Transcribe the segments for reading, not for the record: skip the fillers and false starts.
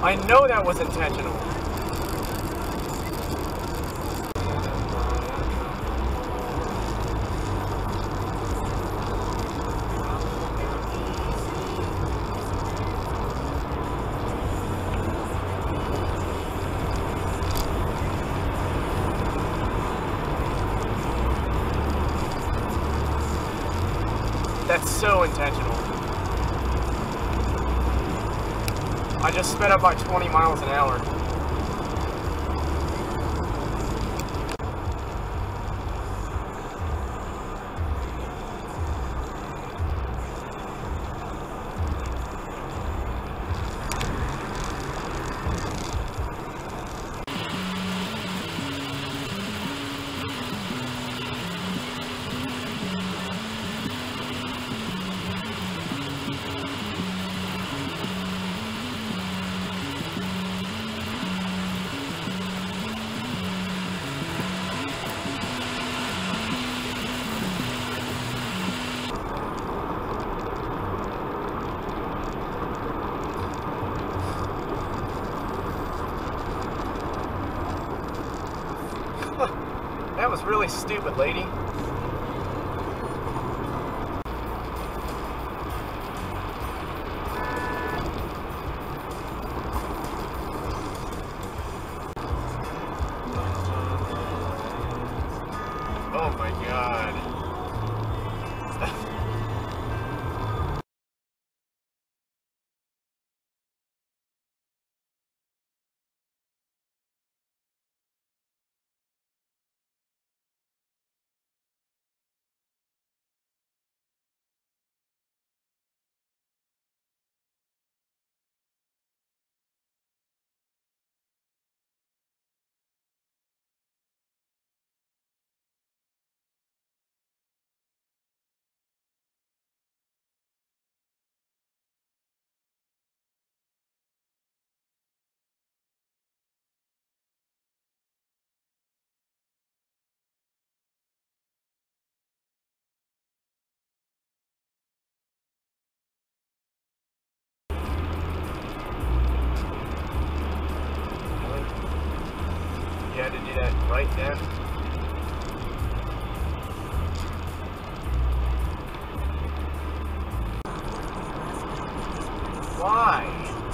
I know that was intentional. That's so intentional. I just sped up by 20 miles an hour. That was really stupid, lady. Oh my God. You had to do that right then? Why?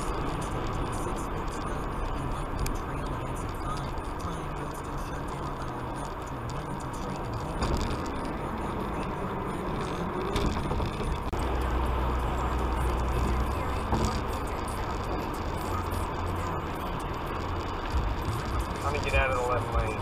Let me get out of the left lane.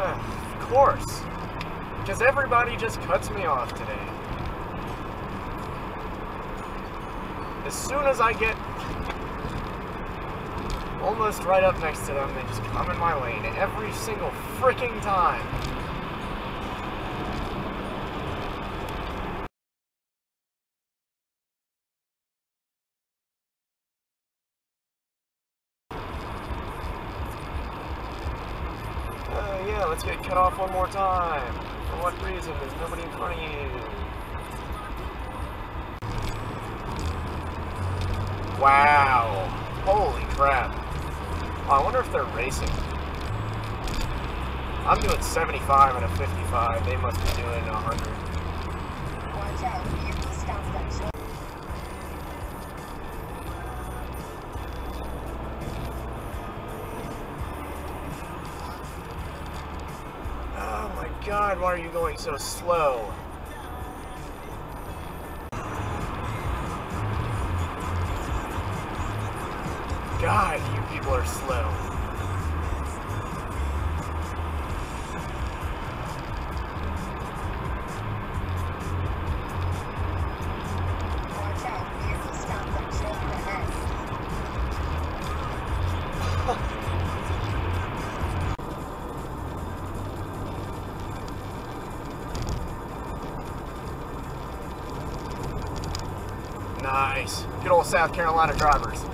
Of course. Because everybody just cuts me off today. As soon as I get almost right up next to them, they just come in my lane every single freaking time. Yeah, let's get cut off one more time. For what reason? There's nobody in front of you. Wow. Holy crap. Oh, I wonder if they're racing. I'm doing 75 and a 55. They must be doing 100. Watch out, vehicle stop section. Oh my god, why are you going so slow? God, you people are slow. Watch out, vehicle stop section ahead. Nice. Good old South Carolina drivers.